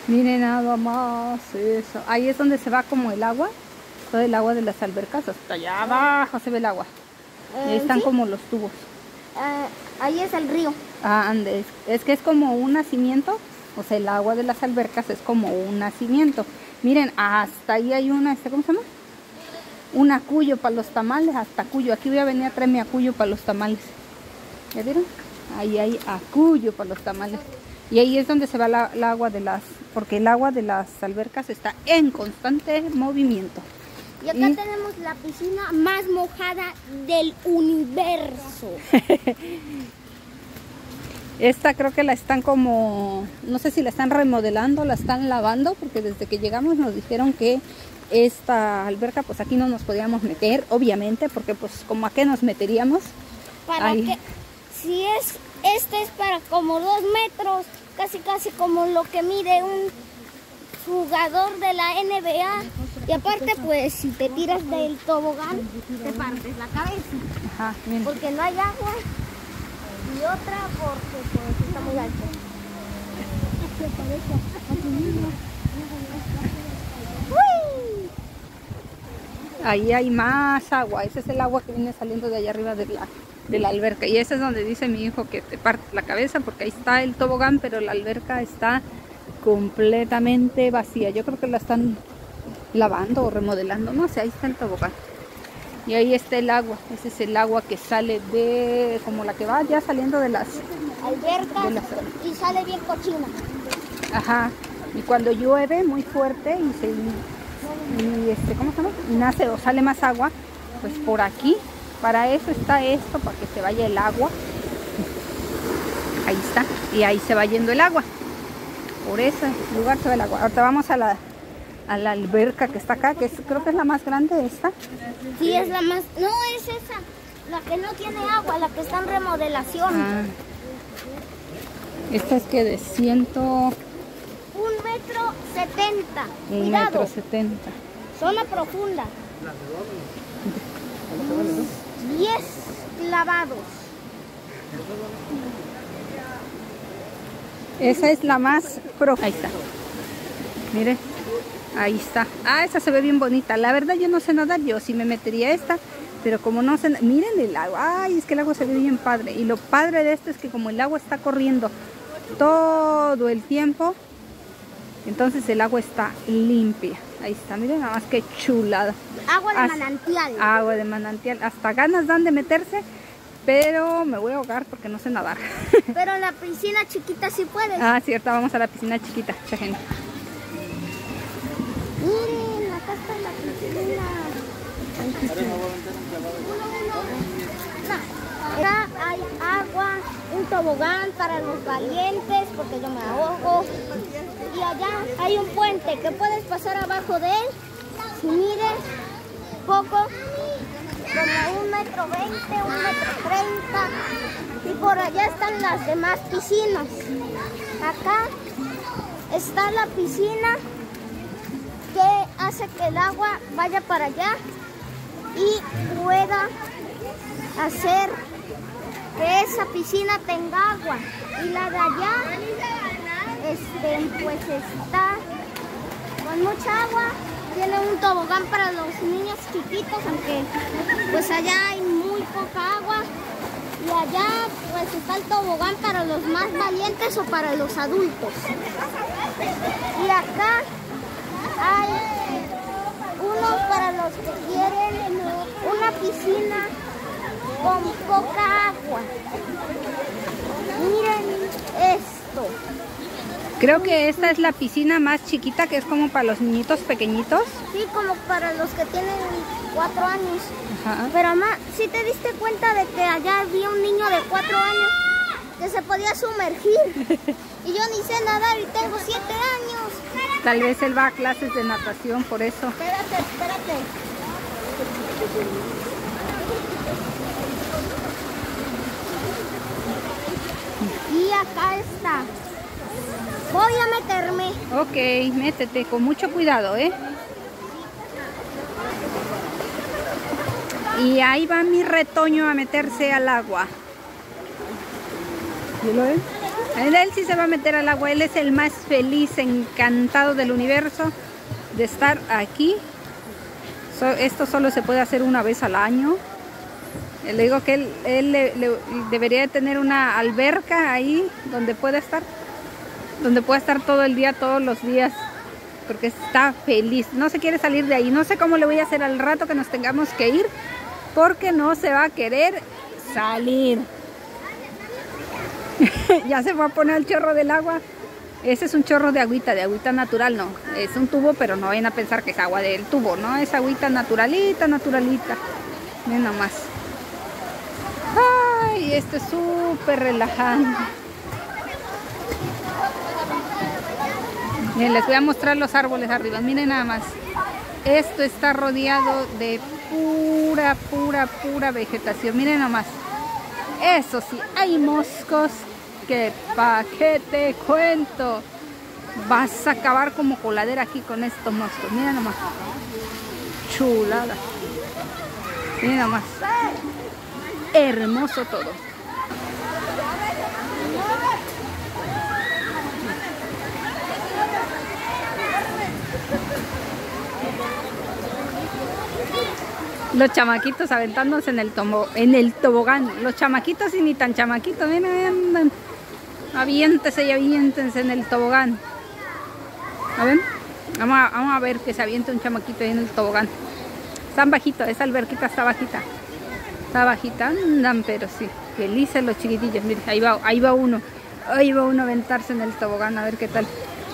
Miren nada más eso. Ahí es donde se va como el agua. Todo el agua de las albercas. Hasta allá abajo se ve el agua. Y ahí están, ¿sí?, como los tubos. Ahí es el río. Ande, es que es como un nacimiento. O sea, el agua de las albercas es como un nacimiento. Miren, hasta ahí hay una, ¿cómo se llama? Un acuyo para los tamales, hasta acuyo. Aquí voy a venir a traerme acuyo para los tamales. ¿Ya vieron? Ahí hay acuyo para los tamales. Y ahí es donde se va el agua de las... Porque el agua de las albercas está en constante movimiento. Y acá tenemos la piscina más mojada del universo. Esta creo que la están como... No sé si la están remodelando, la están lavando. Porque desde que llegamos nos dijeron que esta alberca, pues aquí no nos podíamos meter, obviamente. Porque pues como a qué nos meteríamos. ¿Para qué? Si este es para como 2 metros, casi como lo que mide un jugador de la NBA. Y aparte, pues, si te tiras del tobogán, te partes la cabeza. Ajá, bien. Porque no hay agua. Y otra porque pues está muy alto. Ahí hay más agua. Ese es el agua que viene saliendo de allá arriba de la alberca. Y ese es donde dice mi hijo que te partes la cabeza, porque ahí está el tobogán, pero la alberca está completamente vacía. Yo creo que la están lavando o remodelando. No sé, ahí está el tobogán. Y ahí está el agua. Ese es el agua que sale de... como la que va ya saliendo de las albercas. Y sale bien cochina. Ajá. Y cuando llueve muy fuerte ¿cómo se llama? Y nace o sale más agua, pues por aquí, para eso está esto, para que se vaya el agua. Ahí está. Y ahí se va yendo el agua. Por ese lugar se va el agua. Ahorita vamos a la alberca que está acá, que creo que es la más grande esta. Sí, es la más... No, es esa, la que no tiene agua, la que está en remodelación. Esta es que de 100... 1,70 m. 1,70 m. Zona profunda. 10 clavados. Esa es la más profunda. Ahí está. Mire. Ahí está. Esa se ve bien bonita. La verdad yo no sé nadar, yo sí me metería esta, pero como no sé, miren el agua. Ay, es que el agua se ve bien padre. Y lo padre de esto es que como el agua está corriendo todo el tiempo, entonces el agua está limpia. Ahí está, miren nada más que chulada. Agua de manantial. Agua de manantial. Hasta ganas dan de meterse, pero me voy a ahogar porque no sé nadar. Pero en la piscina chiquita sí puedes. Cierto, vamos a la piscina chiquita, gente. Miren, acá está la piscina. Acá hay agua, un tobogán para los valientes, porque yo me ahogo. Y allá hay un puente que puedes pasar abajo de él. Si mires, poco, como 1,20 m, 1,30 m. Y por allá están las demás piscinas. Acá está la piscina que hace que el agua vaya para allá y pueda hacer que esa piscina tenga agua. Y la de allá pues está con mucha agua. Tiene un tobogán para los niños chiquitos, aunque pues allá hay muy poca agua. Y allá pues está el tobogán para los más valientes o para los adultos. Y acá hay unos para los que quieren una piscina con poca agua. Miren esto. Creo que esta es la piscina más chiquita, que es como para los niñitos pequeñitos. Sí, como para los que tienen 4 años. Ajá. Pero mamá, ¿sí te diste cuenta de que allá había un niño de 4 años que se podía sumergir? Y yo ni sé nadar y tengo 7 años. Tal vez él va a clases de natación, por eso. Espérate. Y acá está. Voy a meterme. Ok, métete con mucho cuidado, ¿eh? Y ahí va mi retoño a meterse al agua. ¿Sí lo ves? Él sí se va a meter al agua. Él es el más feliz, encantado del universo de estar aquí. Esto solo se puede hacer una vez al año. Le digo que él debería de tener una alberca ahí donde pueda estar todo el día, todos los días, porque está feliz. No se quiere salir de ahí. No sé cómo le voy a hacer al rato que nos tengamos que ir, porque no se va a querer salir. Ya se va a poner el chorro del agua. Ese es un chorro de agüita natural, no. Es un tubo, pero no vayan a pensar que es agua del tubo, ¿no? Es agüita naturalita. Miren nomás. Ay, esto es súper relajante. Miren, les voy a mostrar los árboles arriba. Miren nada más. Esto está rodeado de pura vegetación. Miren nada más. Eso sí, hay moscos que pa' qué te cuento. Vas a acabar como coladera aquí con estos moscos. Miren nomás. Chulada. Miren nomás. Hermoso todo. Los chamaquitos aventándose en el tobogán. Los chamaquitos y ni tan chamaquitos. Miren, andan. Aviéntese y aviéntense en el tobogán. ¿A ver? Vamos a ver que se aviente un chamaquito ahí en el tobogán. Están bajitos, esa alberquita está bajita. Está bajita, andan, pero sí. Felices los chiquitillos. Miren, ahí va uno. Ahí va uno a aventarse en el tobogán, a ver qué tal.